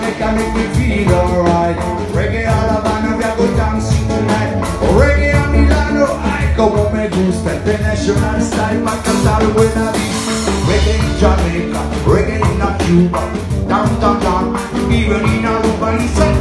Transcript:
Jamaica make me feel alright. Reggae Havana, we are go dancing tonight. Reggae a Milano, ay, como me gusta. International style, pa' cantar buena vista. Reggae in Jamaica, reggae in Cuba, downtown, even in Aruba,